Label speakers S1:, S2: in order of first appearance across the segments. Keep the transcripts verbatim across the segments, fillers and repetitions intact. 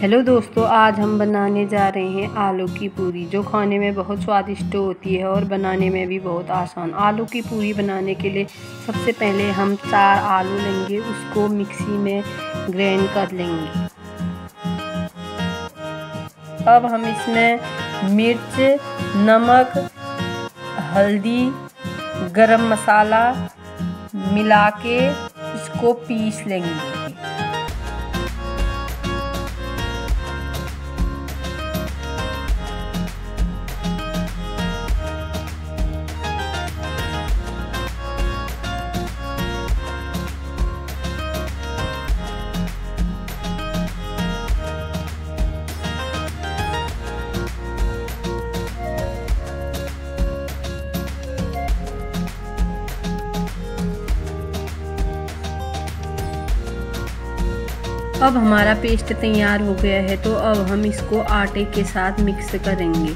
S1: Hello दोस्तों, आज हम बनाने जा रहे हैं आलू की पूरी, जो खाने में बहुत स्वादिष्ट होती है और बनाने में भी बहुत आसान। आलू की पूरी बनाने के लिए सबसे पहले हम चार आलू लेंगे, उसको मिक्सी में ग्राइंड कर लेंगे। अब हम इसमें मिर्च, नमक, हल्दी, गरम मसाला मिला के इसको पीस लेंगे। अब हमारा पेस्ट तैयार हो गया है, तो अब हम इसको आटे के साथ मिक्स करेंगे।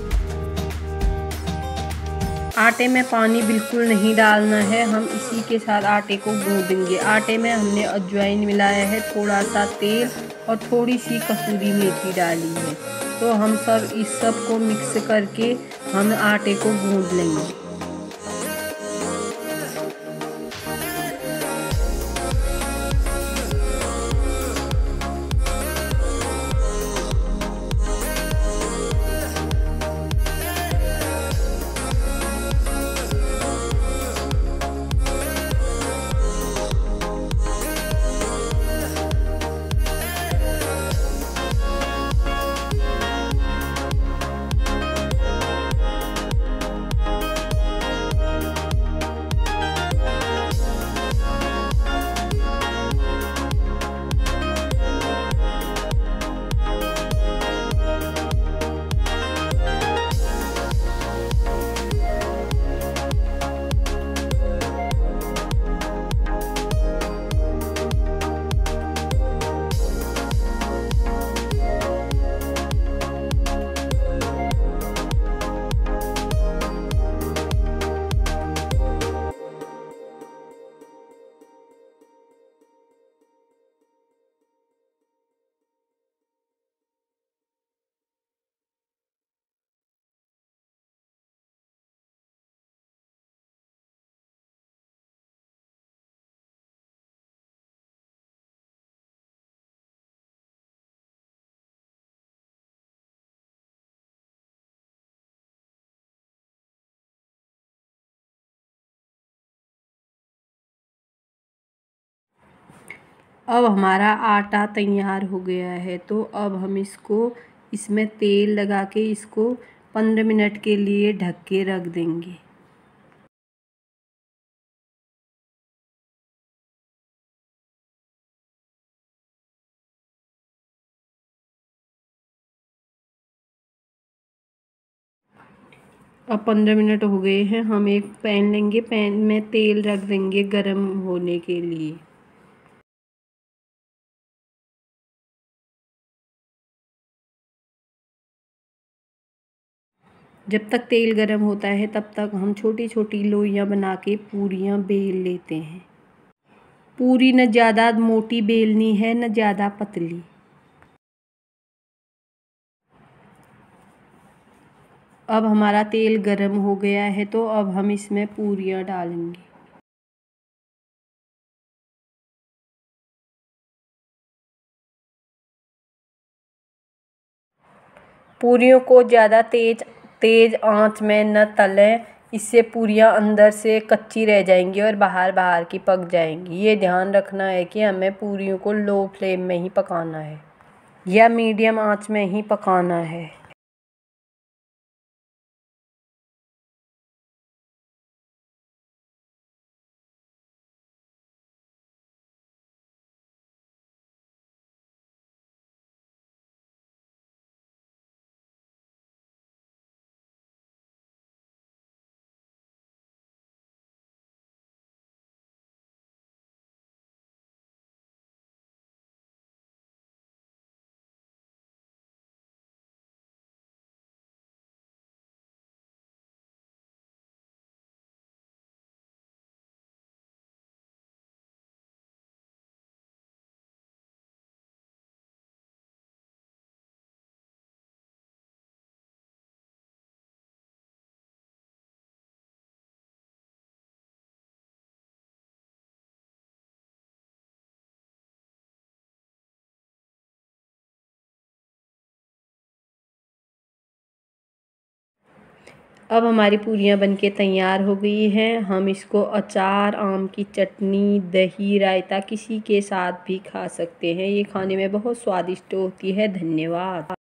S1: आटे में पानी बिल्कुल नहीं डालना है, हम इसी के साथ आटे को गूंदेंगे। आटे में हमने अजवाइन मिलाया है, थोड़ा सा तेल और थोड़ी सी कसूरी मेथी डाली है। तो हम सब इस सब को मिक्स करके हम आटे को गूंद लेंगे। अब हमारा आटा तैयार हो गया है, तो अब हम इसको इसमें तेल लगा के इसको पंद्रह मिनट के लिए ढक के रख देंगे। अब पंद्रह मिनट हो गए हैं, हम एक पैन लेंगे, पैन में तेल रख देंगे गरम होने के लिए। जब तक तेल गरम होता है तब तक हम छोटी छोटी लोइयां बना के पूरियां बेल लेते हैं। पूरी न ज़्यादा मोटी बेलनी है न ज़्यादा पतली। अब हमारा तेल गरम हो गया है, तो अब हम इसमें पूरियां डालेंगे। पूरियों को ज़्यादा तेज तेज आंच में न तलें, इससे पूरियां अंदर से कच्ची रह जाएंगी और बाहर बाहर की पक जाएंगी। ये ध्यान रखना है कि हमें पूरियों को लो फ्लेम में ही पकाना है या मीडियम आंच में ही पकाना है। अब हमारी पूरियाँ बनके तैयार हो गई हैं। हम इसको अचार, आम की चटनी, दही, रायता किसी के साथ भी खा सकते हैं। ये खाने में बहुत स्वादिष्ट होती है। धन्यवाद।